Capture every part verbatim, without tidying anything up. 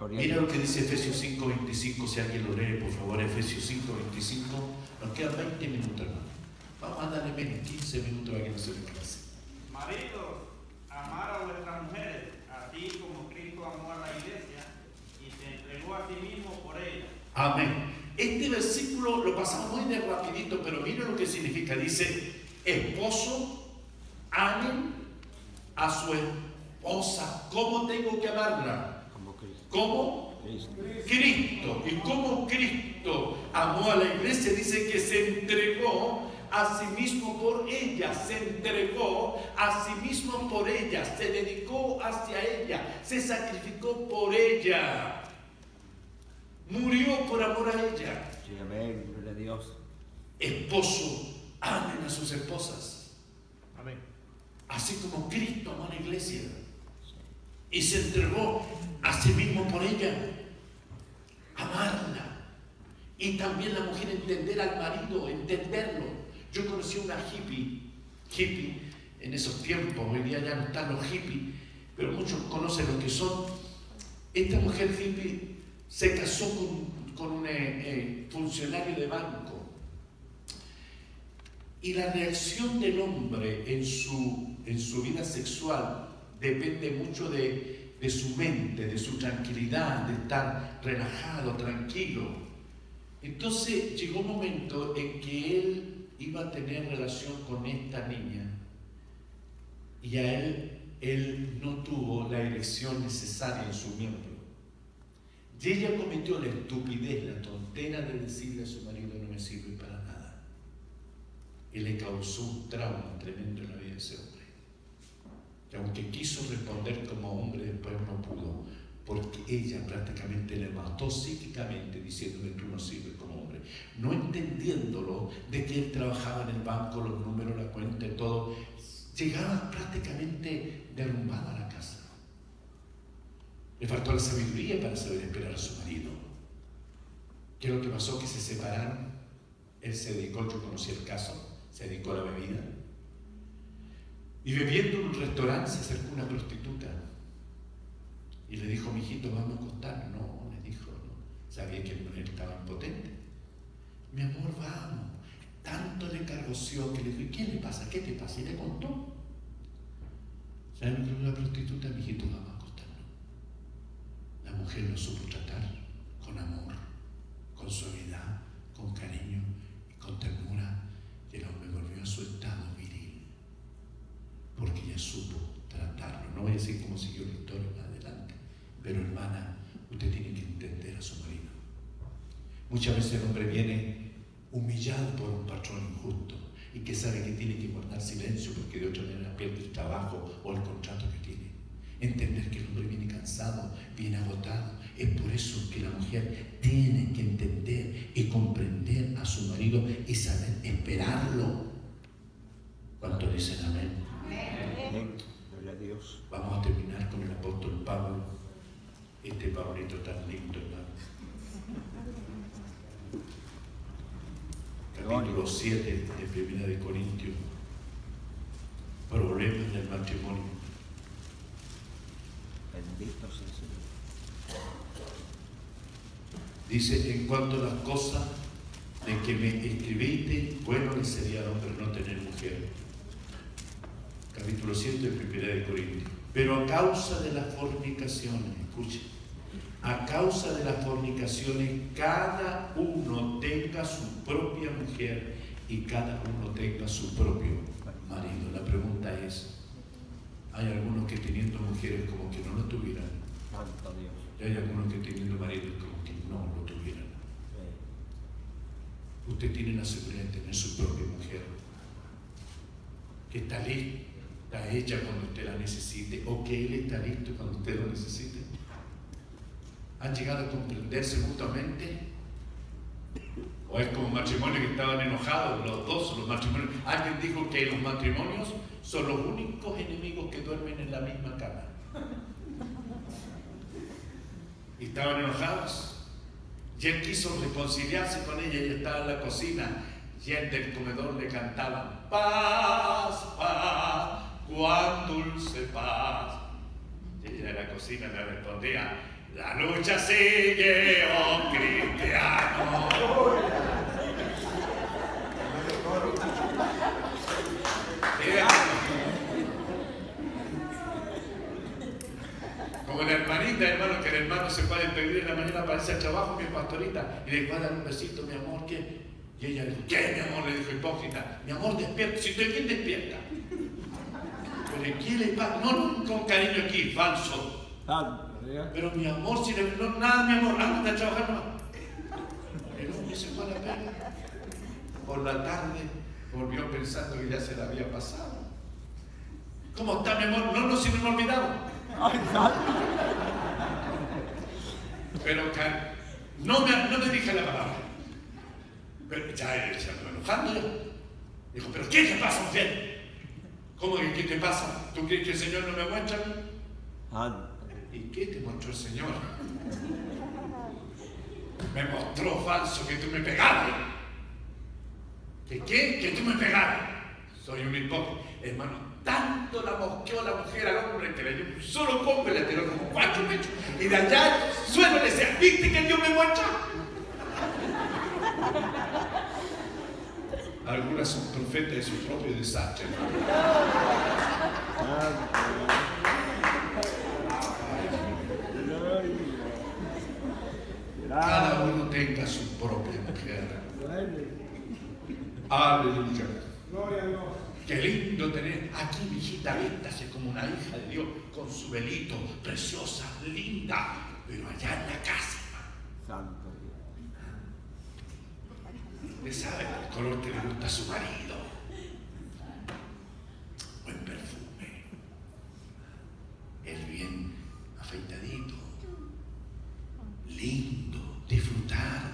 Mira lo que dice Efesios cinco veinticinco, si alguien lo lee, por favor, Efesios cinco veinticinco. Nos quedan veinte minutos, hermano. Vamos a darle menos quince minutos para que no se me clase. Maridos, amar a vuestras mujeres, así como Cristo amó a la iglesia y se entregó a sí mismo por ella. Amén. Este versículo lo pasamos muy de rapidito, pero mira lo que significa. Dice, esposo, amen a su esposa. ¿Cómo tengo que amarla? Como Cristo. ¿Cómo? Cristo. Cristo. Y como Cristo amó a la iglesia, dice que se entregó a sí mismo por ella, se entregó a sí mismo por ella, se dedicó hacia ella, se sacrificó por ella, murió por amor a ella. Sí, amén, gloria a Dios. Esposo, amen a sus esposas, Amén. así como Cristo amó a la iglesia y se entregó a sí mismo por ella, amarla. Y también la mujer entender al marido, entenderlo. Yo conocí una hippie, hippie en esos tiempos, hoy día ya no están los hippies, pero muchos conocen lo que son. Esta mujer hippie se casó con, con un eh, funcionario de banco. Y la reacción del hombre en su, en su vida sexual depende mucho de, de su mente, de su tranquilidad, de estar relajado, tranquilo. Entonces llegó un momento en que él iba a tener relación con esta niña y a él, él no tuvo la erección necesaria en su miembro. Y ella cometió la estupidez, la tontera de decirle a su marido, no me sirve para nada. Y le causó un trauma tremendo en la vida de ese hombre. Y aunque quiso responder como hombre, después no pudo, porque ella prácticamente le mató psíquicamente diciéndole, tú no sirves como hombre, no entendiéndolo de que él trabajaba en el banco, los números, la cuenta y todo. Llegaba prácticamente derrumbado a la casa. Le faltó la sabiduría para saber esperar a su marido. ¿Qué es lo que pasó? Que se separaron. Él se dedicó, yo conocí el caso, se dedicó a la bebida. Y bebiendo en un restaurante se acercó una prostituta y le dijo, mijito, vamos a acostarnos. No, le dijo, no. Sabía que él estaba impotente. Mi amor, vamos. Tanto le cargoció que le dijo, ¿y qué le pasa? ¿Qué te pasa? Y le contó. ¿Sabes lo que dijo la prostituta? Mijito, vamos a acostarnos. La mujer lo supo tratar con amor, con suavidad, con cariño y con ternura. Y el hombre volvió a su estado viril, porque ella supo tratarlo. No voy a decir cómo siguió la historia adelante, pero hermana, usted tiene que entender a su marido. Muchas veces el hombre viene humillado por un patrón injusto y que sabe que tiene que guardar silencio porque de otra manera pierde el trabajo o el contrato que tiene. Entender que el hombre viene cansado, viene agotado. Es por eso que la mujer tiene que entender y comprender a su marido y saber esperarlo. ¿Cuántos dicen amén? Amén. Gloria a Dios. Vamos a terminar con el apóstol Pablo, este Pablito tan lindo, hermano. Capítulo siete de Primera de Corintios. Problemas del matrimonio. Bendito sea el Señor. Dice, en cuanto a las cosas de que me escribiste, bueno le sería al hombre no tener mujer. Capítulo siete de Primera de Corintios. Pero a causa de las fornicaciones, escuchen, a causa de las fornicaciones, cada uno tenga su propia mujer y cada uno tenga su propio marido. La pregunta es, hay algunos que teniendo mujeres como que no lo tuvieran, Santo Dios. y hay algunos que teniendo maridos como que no lo tuvieran. Usted tiene la seguridad de tener su propia mujer, que está lista ella cuando usted la necesite, o que él está listo cuando usted lo necesite. ¿Han llegado a comprenderse mutuamente? ¿O es como matrimonio que estaban enojados los dos, los matrimonios? Alguien dijo que los matrimonios son los únicos enemigos que duermen en la misma cama. Y estaban enojados. Y él quiso reconciliarse con ella, ella estaba en la cocina y el del comedor le cantaban paz, paz, cuán dulce paz. Y ella en la cocina le respondía, La lucha sigue, oh cristiano. Como la hermanita, hermano, que el hermano se puede pedir en la mañana para irse al trabajo, mi pastorita, y le va a dar un besito, mi amor, ¿qué? Y ella dijo, ¿qué, mi amor? Le dijo hipócrita, mi amor, despierta, si estoy bien, despierta. Pero ¿qué le pasa? No, no, con cariño aquí, falso. Pero mi amor, si le... No, nada, mi amor, ándate a trabajar nomás. El hombre se fue a la pega. Por la tarde volvió pensando que ya se la había pasado. ¿Cómo está, mi amor? No, no, si me he olvidado. Pero no me, no me dije la palabra. Pero ya él se andó enojando ya. Dijo, ¿pero qué te pasa, mujer? ¿Cómo que qué te pasa? ¿Tú crees que el Señor no me muestra? Ah. ¿Y qué te mostró el Señor? Me mostró falso que tú me pegaste. ¿Que qué? Que tú me pegaste. Soy un hipócrita. Hermano, tanto la mosqueó la mujer al hombre que le dio un solo combo y le tiró como cuatro pechos. Y de allá al suelo le decía, ¿viste que Dios me muestra? Algunas son profetas de su propio desastre. Cada uno tenga su propia mujer. Aleluya. Gloria a Dios. Qué lindo tener aquí, mi hijita, vístase como una hija de Dios, con su velito, preciosa, linda, pero allá en la casa, hermano. Santo Dios. ¿Le sabe el color que le gusta a su marido? Buen perfume. El bien afeitadito. Lindo. Disfrutar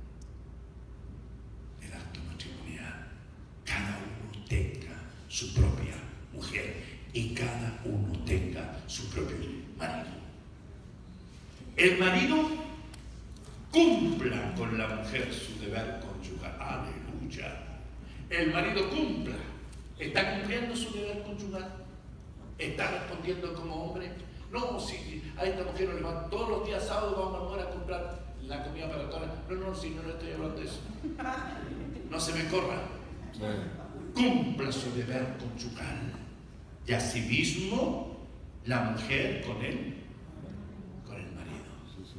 del acto matrimonial. Cada uno tenga su propia mujer y cada uno tenga su propio marido. El marido cumpla con la mujer su deber conyugal. Aleluya. El marido cumpla. ¿Está cumpliendo su deber conyugal? ¿Está respondiendo como hombre? No, si a esta mujer no le va todos los días sábados vamos a volver a comprar la comida para todas. No, no, si no le estoy hablando de eso. No se me corra. Cumpla su deber conyugal. Y asimismo, la mujer con él, con el marido.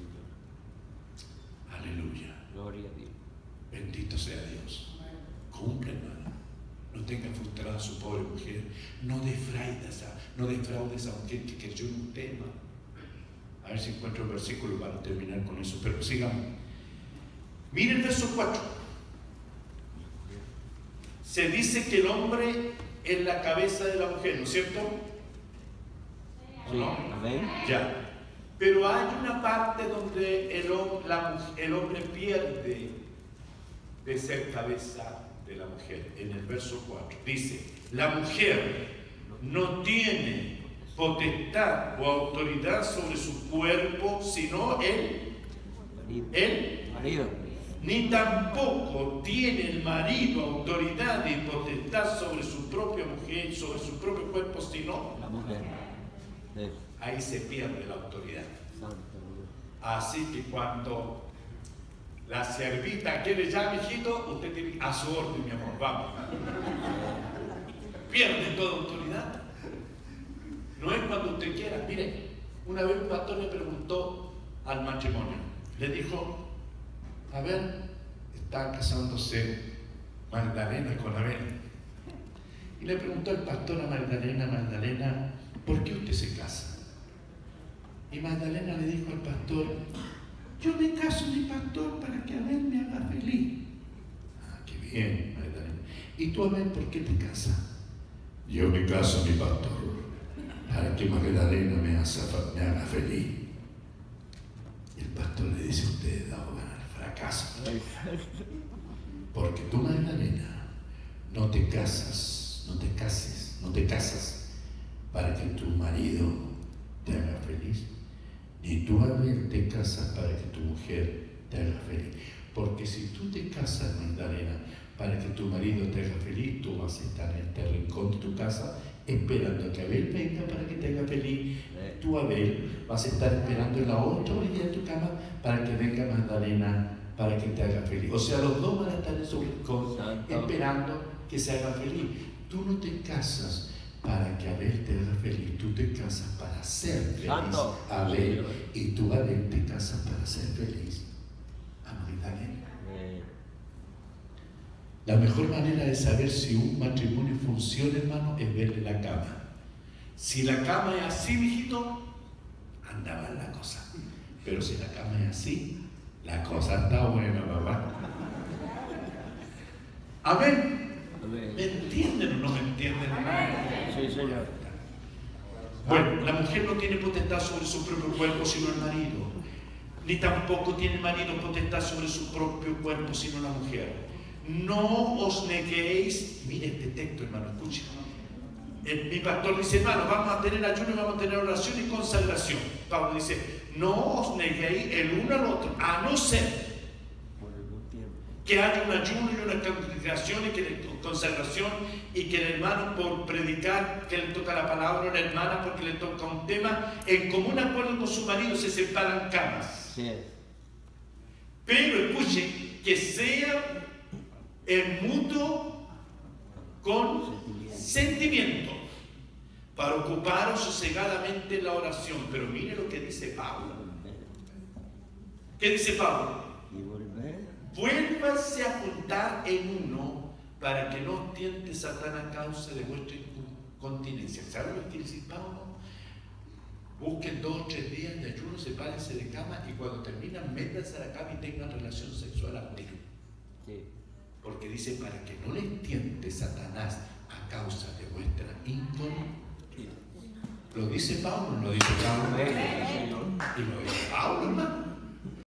Aleluya. Gloria a Dios. Bendito sea Dios. Cumple, hermano. No tenga frustrada a su pobre mujer. No defraudes a, no defraudes a mujer que creyó en un tema. A ver si encuentro el versículo para terminar con eso. Pero sigamos. Miren el verso cuatro. Se dice que el hombre es la cabeza de la mujer, ¿no es cierto? ¿O no? Ya. Pero hay una parte donde el, la, el hombre pierde de ser cabeza de la mujer. En el verso cuatro dice, la mujer no tiene potestad o autoridad sobre su cuerpo, sino él, él, marido. Ni tampoco tiene el marido autoridad y potestad sobre su propia mujer, sobre su propio cuerpo, sino la mujer. Ahí se pierde la autoridad. Así que cuando la siervita quiere ya, mijito, usted tiene a su orden, mi amor, vamos. Pierde toda autoridad. No es cuando usted quiera. Mire, una vez un pastor le preguntó al matrimonio, le dijo, a ver, está casándose Magdalena con Abel. Y le preguntó el pastor a Magdalena, Magdalena, ¿por qué usted se casa? Y Magdalena le dijo al pastor, yo me caso, mi pastor, para que Abel me haga feliz. Ah, qué bien, Magdalena. ¿Y tú, Abel, por qué te casas? Yo me caso, mi pastor, para que Magdalena me, hace, me haga feliz. Y el pastor le dice, usted da ganar fracaso. Porque tú, Magdalena, no te casas, no te cases, no te casas para que tu marido te haga feliz. Ni tú, Abel, te casas para que tu mujer te haga feliz. Porque si tú te casas, Magdalena, para que tu marido te haga feliz, tú vas a estar en este rincón de tu casa esperando que Abel venga para que te haga feliz. Eh, Tú, Abel, vas a estar esperando en la otra orilla de tu cama para que venga Magdalena para que te haga feliz. O sea, los dos van a estar en su rincón Santo. esperando que se haga feliz. Tú no te casas para que Abel te haga feliz, tú te casas para ser feliz, Santo. Abel, y tú, Abel, te casas para ser feliz a Magdalena. eh, La mejor manera de saber si un matrimonio funciona, hermano, es verle la cama. Si la cama es así, mijito, anda mal la cosa. Pero si la cama es así, la cosa está buena, papá. Amén. ¿Me amén. entienden o no me entienden, hermano? Sí, Señor. Bueno, la mujer no tiene potestad sobre su propio cuerpo sino el marido. Ni tampoco tiene el marido potestad sobre su propio cuerpo sino la mujer. No os neguéis. Mire este texto, hermano, escuchen. El, mi pastor dice, hermano, vamos a tener ayuno, vamos a tener oración y consagración. Pablo dice, no os neguéis el uno al otro, a no ser Por algún tiempo. que haya un ayuno y una congregación y que le, consagración y que el hermano por predicar, que le toca la palabra a la hermana porque le toca un tema, en común acuerdo con su marido se separan camas. Sí. Pero escuchen, que sea en mutuo consentimiento para ocuparos sosegadamente en la oración. Pero mire lo que dice Pablo. ¿Qué dice Pablo? Y volver. Vuélvanse a juntar en uno para que no os tiente Satán a causa de vuestra incontinencia. ¿Saben lo que quiere decir Pablo? Busquen dos o tres días de ayuno, sepárense de cama y cuando terminan, métanse a la cama y tengan relación sexual activa. Sí. Porque dice, para que no les tiente Satanás a causa de vuestra incontinencia. Lo dice Pablo, lo dice Pablo. Amén, Señor. Y lo dice Pablo, hermano.